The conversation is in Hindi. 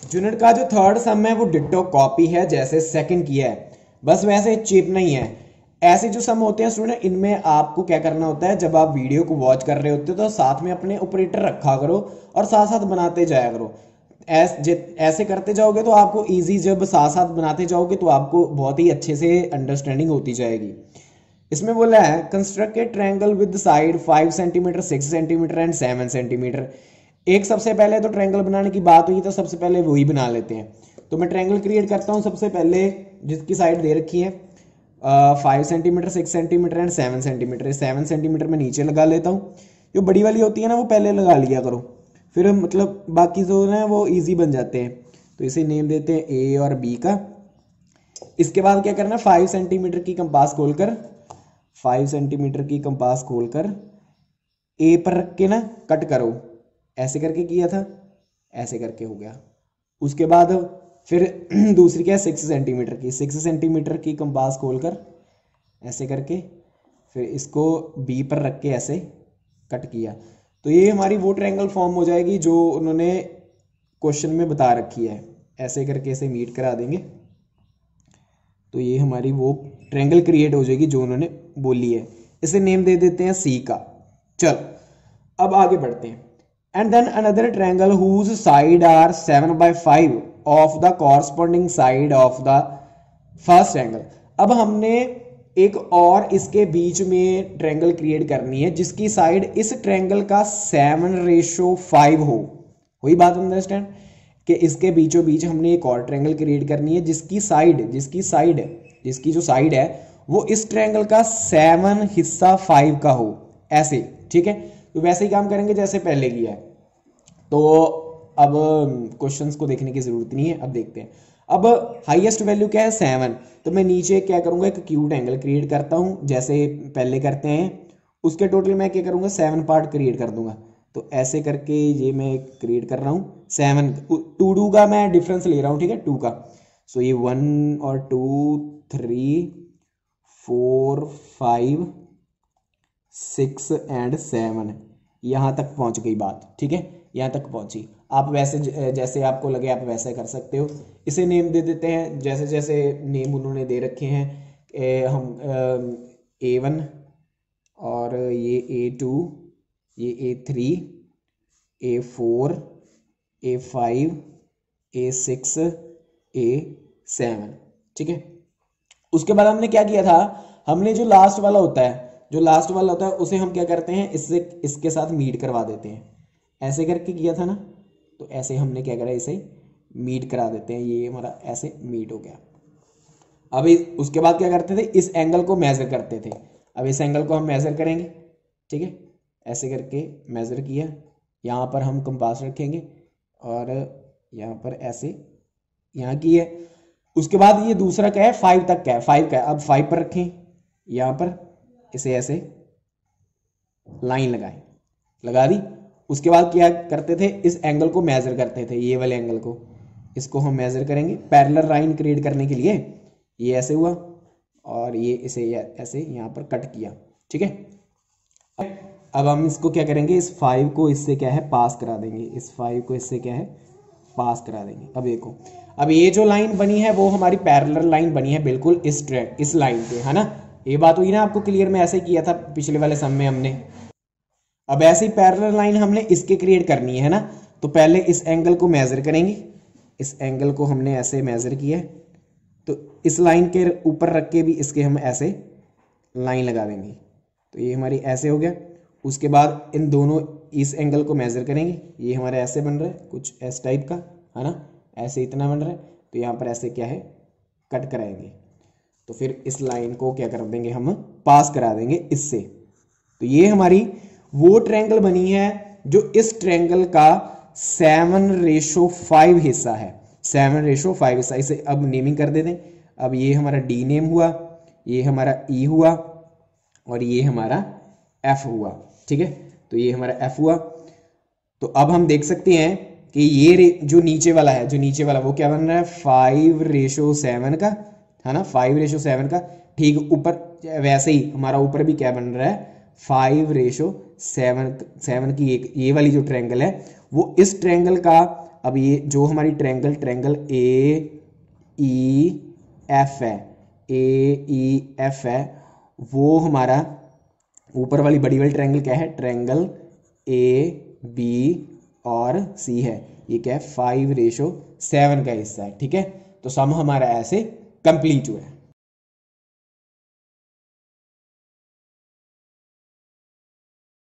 यूनिट का जो थर्ड सम है वो डिट्टो कॉपी है जैसे सेकंड किया है, बस वैसे चिप नहीं है। ऐसे जो सम होते हैं स्टूडेंट, इनमें आपको क्या करना होता है, जब आप वीडियो को वॉच कर रहे होते हो तो साथ में अपने ऑपरेटर रखा करो और साथ साथ बनाते जाया करो। ऐसे करते जाओगे तो आपको इजी, जब साथ साथ बनाते जाओगे तो आपको बहुत ही अच्छे से अंडरस्टैंडिंग होती जाएगी। इसमें बोला है construct a triangle with side 5 centimetre 6 centimetre and 7 centimetre. एक सबसे पहले तो ट्रायंगल बनाने की बात हुई तो सबसे पहले वही बना लेते हैं। तो मैं ट्रायंगल क्रिएट करता हूं सबसे पहले, जिसकी साइड दे रखी है 5 centimetre 6 centimetre and 7 centimetre. 7 centimetre में नीचे लगा लेता हूँ, जो बड़ी वाली होती है ना वो पहले लगा लिया करो, फिर मतलब बाकी जो है वो इजी बन जाते हैं। तो इसे नेम देते हैं ए और बी का। इसके बाद क्या करना है, 5 सेंटीमीटर की कंपास खोलकर 5 सेंटीमीटर की कंपास खोलकर ए पर रख के ना कट करो। ऐसे करके किया था, ऐसे करके हो गया। उसके बाद फिर दूसरी क्या है 6 सेंटीमीटर की, 6 सेंटीमीटर की कंपास खोलकर ऐसे करके फिर इसको बी पर रख के ऐसे कट किया। तो ये हमारी वो ट्रायंगल फॉर्म हो जाएगी जो उन्होंने क्वेश्चन में बता रखी है। ऐसे करके इसे मीट करा देंगे तो ये हमारी वो ट्रायंगल क्रिएट हो जाएगी जो उन्होंने बोली है। इसे नेम दे देते हैं सी का। चल अब आगे बढ़ते हैं। And then another triangle whose side are 7/5 of the corresponding side of the first triangle. अब हमने एक और इसके बीच में ट्रायंगल क्रिएट करनी है जिसकी साइड इस ट्रायंगल का 7:5 हो। वही बात अंडरस्टैंड कि इसके बीचों बीच हमने एक और ट्रायंगल क्रिएट करनी है जिसकी जो साइड है वो इस ट्रायंगल का 7/5 का हो, ऐसे। ठीक है, तो वैसे ही काम करेंगे जैसे पहले किया है। तो अब क्वेश्चंस को देखने की जरूरत नहीं है, अब देखते हैं। अब हाईएस्ट वैल्यू क्या है 7, तो मैं नीचे क्या करूंगा एक क्यूट एंगल क्रिएट करता हूं जैसे पहले करते हैं। उसके टोटल मैं क्या करूंगा 7 पार्ट क्रिएट कर दूंगा। तो ऐसे करके ये मैं क्रिएट कर रहा हूं 7। 2 का मैं डिफरेंस ले रहा हूं, ठीक है 2 का। सो ये 1 और 2 3 4 5 6 एंड 7 यहाँ तक पहुंच गई बात। ठीक है, यहाँ तक पहुंची। आप वैसे जैसे आपको लगे आप वैसे कर सकते हो। इसे नेम दे देते हैं जैसे जैसे नेम उन्होंने दे रखे हैं। हम A1 और ये A2, ये A3, A4, A5, A6, A7। ठीक है, उसके बाद हमने क्या किया था, हमने जो लास्ट वाला होता है उसे हम क्या करते हैं इसके साथ मीट करवा देते हैं। ऐसे करके किया था ना, तो ऐसे हमने क्या करा इसे मीट करा देते हैं। ये हमारा ऐसे मीट हो गया। अब उसके बाद क्या करते थे, इस एंगल को मेजर करते थे। अब इस एंगल को हम मेजर करेंगे। ठीक है, ऐसे करके मेजर किया। यहाँ पर हम कंपास रखेंगे और यहाँ पर ऐसे यहाँ की है। उसके बाद ये दूसरा क्या है 5 तक का है, 5 का है। अब 5 पर रखें, यहाँ पर इसे ऐसे लाइन लगा दी। उसके बाद क्या करते थे, इस एंगल को मेजर करते थे, ये वाले एंगल को, इसको हम मेजर करेंगे पैरेलल लाइन क्रिएट करने के लिए। ये ऐसे हुआ और ये इसे ऐसे यहाँ पर कट किया। ठीक है, अब हम इसको क्या करेंगे, इस 5 को इससे क्या है पास करा देंगे, इस 5 को इससे क्या है पास करा देंगे। अब देखो, अब ये जो लाइन बनी है वो हमारी पैरेलल लाइन बनी है बिल्कुल इस लाइन पे, है ना। ये बात हुई ना आपको क्लियर, में ऐसे किया था पिछले वाले सम में हमने। अब ऐसे ही पैरेलल लाइन हमने इसके क्रिएट करनी है ना, तो पहले इस एंगल को मेजर करेंगे। इस एंगल को हमने ऐसे मेजर किया, तो इस लाइन के ऊपर रख के भी इसके हम ऐसे लाइन लगा देंगे। तो ये हमारी ऐसे हो गया। उसके बाद इन दोनों इस एंगल को मेजर करेंगे। ये हमारा ऐसे बन रहा है कुछ इस टाइप का, है ना, ऐसे इतना बन रहा है। तो यहाँ पर ऐसे क्या है कट कराएंगे। तो फिर इस लाइन को क्या कर देंगे हम पास करा देंगे इससे। तो ये हमारी वो ट्रायंगल बनी है जो इस ट्रायंगल का 7:5 हिस्सा है। 7:5 हिस्सा। इसे अब नेमिंग कर देते हैं। अब ये हमारा डी नेम हुआ, ये हमारा ई हुआ और ये हमारा एफ हुआ। ठीक है, तो ये हमारा एफ हुआ। तो अब हम देख सकते हैं कि ये जो नीचे वाला है, वो क्या बन रहा है 5:7 का, है ना, 5:7 का। ठीक ऊपर वैसे ही हमारा ऊपर भी क्या बन रहा है 5:7 की। एक ये वाली जो ट्रायंगल है वो इस ट्रायंगल का अब ये जो हमारी ट्रायंगल ए ई एफ है, वो हमारा ऊपर वाली बड़ी वाली ट्रायंगल क्या है, ट्रायंगल ए बी और सी है। ये क्या है, 5:7 का हिस्सा है। ठीक है, तो सम हमारा ऐसे कंप्लीट हुआ है।